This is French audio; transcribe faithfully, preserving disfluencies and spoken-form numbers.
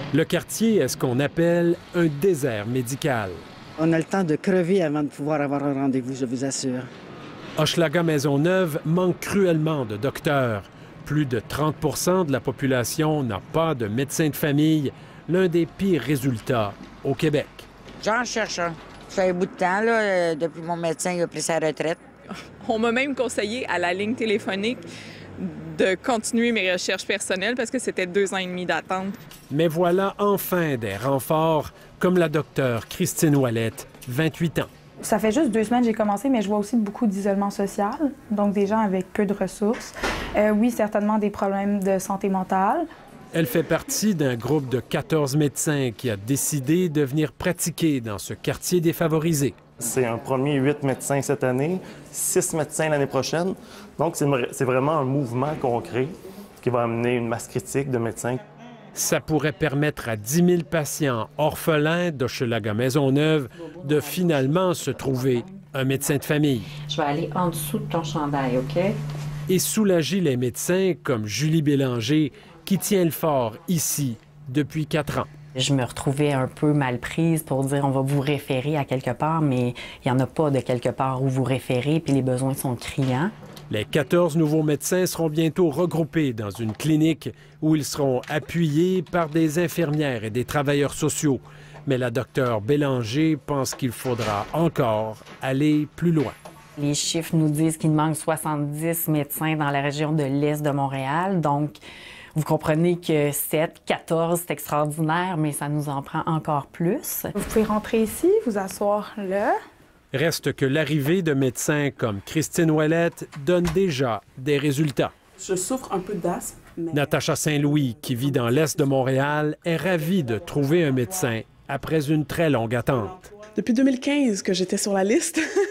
Le quartier est ce qu'on appelle un désert médical. On a le temps de crever avant de pouvoir avoir un rendez-vous, je vous assure. Hochelaga-Maisonneuve manque cruellement de docteurs. Plus de trente pour cent de la population n'a pas de médecin de famille, l'un des pires résultats au Québec. J'en cherche un. Ça fait un bout de temps, là, depuis mon médecin il a pris sa retraite. On m'a même conseillé à la ligne téléphonique de continuer mes recherches personnelles parce que c'était deux ans et demi d'attente. Mais voilà enfin des renforts, comme la docteure Christine Ouellette, vingt-huit ans. Ça fait juste deux semaines que j'ai commencé, mais je vois aussi beaucoup d'isolement social, donc des gens avec peu de ressources. Euh, oui, certainement des problèmes de santé mentale. Elle fait partie d'un groupe de quatorze médecins qui a décidé de venir pratiquer dans ce quartier défavorisé. C'est un premier huit médecins cette année, six médecins l'année prochaine. Donc, c'est vraiment un mouvement qu'on crée qui va amener une masse critique de médecins. Ça pourrait permettre à dix mille patients orphelins d'Hochelaga-Maisonneuve de finalement se trouver un médecin de famille. Je vais aller en dessous de ton chandail, OK? Et soulager les médecins comme Julie Bélanger, qui tient le fort ici depuis quatre ans. Je me retrouvais un peu mal prise pour dire on va vous référer à quelque part, mais il n'y en a pas de quelque part où vous référer, puis les besoins sont criants. Les quatorze nouveaux médecins seront bientôt regroupés dans une clinique où ils seront appuyés par des infirmières et des travailleurs sociaux. Mais la docteure Bélanger pense qu'il faudra encore aller plus loin. Les chiffres nous disent qu'il manque soixante-dix médecins dans la région de l'Est de Montréal, donc vous comprenez que sept, quatorze, c'est extraordinaire, mais ça nous en prend encore plus. Vous pouvez rentrer ici, vous asseoir là. Reste que l'arrivée de médecins comme Christine Ouellette donne déjà des résultats. Je souffre un peu d'asthme. Mais... Natacha Saint-Louis, qui vit dans l'Est de Montréal, est ravie de trouver un médecin après une très longue attente. Depuis deux mille quinze que j'étais sur la liste.